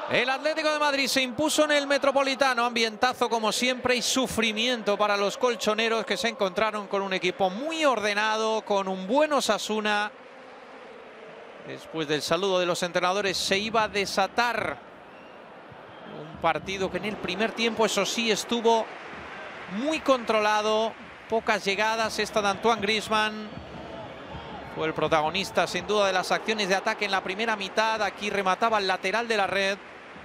El Atlético de Madrid se impuso en el Metropolitano, ambientazo como siempre y sufrimiento para los colchoneros que se encontraron con un equipo muy ordenado, con un buen Osasuna. Después del saludo de los entrenadores se iba a desatar un partido que en el primer tiempo, eso sí, estuvo muy controlado. Pocas llegadas, esta de Antoine Griezmann. Fue el protagonista sin duda de las acciones de ataque en la primera mitad. Aquí remataba el lateral de la red.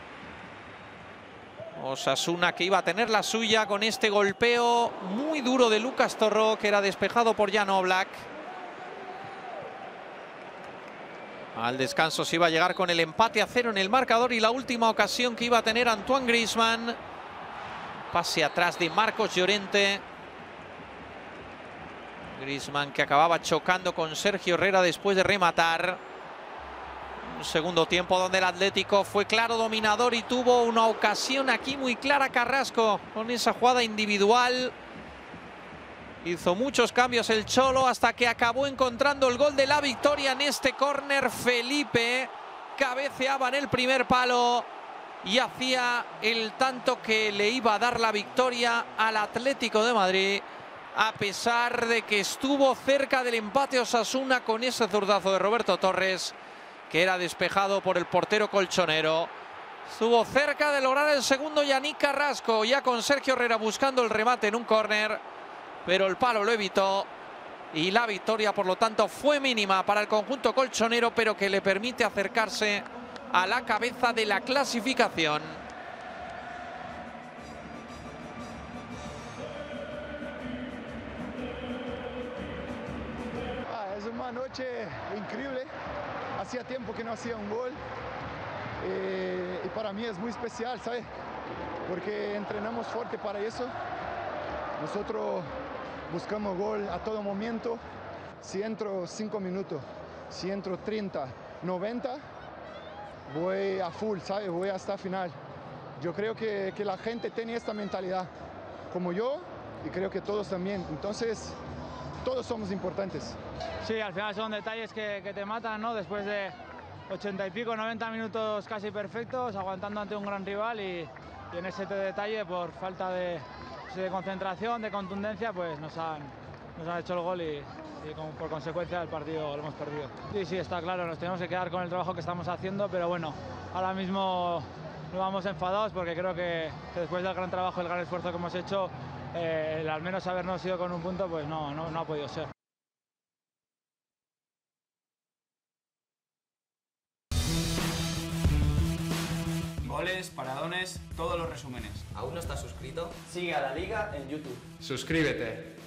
Osasuna que iba a tener la suya con este golpeo muy duro de Lucas Torró, que era despejado por Jan Oblak. Al descanso se iba a llegar con el empate a 0 en el marcador y la última ocasión que iba a tener Antoine Griezmann. Pase atrás de Marcos Llorente. Griezmann que acababa chocando con Sergio Herrera después de rematar. Un segundo tiempo donde el Atlético fue claro dominador y tuvo una ocasión aquí muy clara Carrasco con esa jugada individual. Hizo muchos cambios el Cholo hasta que acabó encontrando el gol de la victoria en este córner. Felipe cabeceaba en el primer palo y hacía el tanto que le iba a dar la victoria al Atlético de Madrid, a pesar de que estuvo cerca del empate Osasuna con ese zurdazo de Roberto Torres, que era despejado por el portero colchonero. Estuvo cerca de lograr el segundo Yannick Carrasco, ya con Sergio Herrera buscando el remate en un córner, pero el palo lo evitó y la victoria por lo tanto fue mínima para el conjunto colchonero, pero que le permite acercarse a la cabeza de la clasificación. Es una noche increíble. Hacía tiempo que no hacía un gol y para mí es muy especial, ¿sabes? Porque entrenamos fuerte para eso. Nosotros buscamos gol a todo momento. Si entro 5 minutos, si entro 30, 90, voy a full, ¿sabes? Voy hasta final. Yo creo que la gente tiene esta mentalidad, como yo, y creo que todos también. Entonces, todos somos importantes. Sí, al final son detalles que te matan, ¿no? Después de 80 y pico, 90 minutos casi perfectos, aguantando ante un gran rival y en ese detalle, por falta de concentración, de contundencia, pues nos han hecho el gol y por consecuencia el partido lo hemos perdido. Sí, está claro, nos tenemos que quedar con el trabajo que estamos haciendo, pero bueno, ahora mismo nos vamos enfadados porque creo que después del gran trabajo, el gran esfuerzo que hemos hecho, el al menos habernos ido con un punto, pues no ha podido ser. Goles, paradones, todos los resúmenes. ¿Aún no estás suscrito? Sigue a la Liga en YouTube. Suscríbete.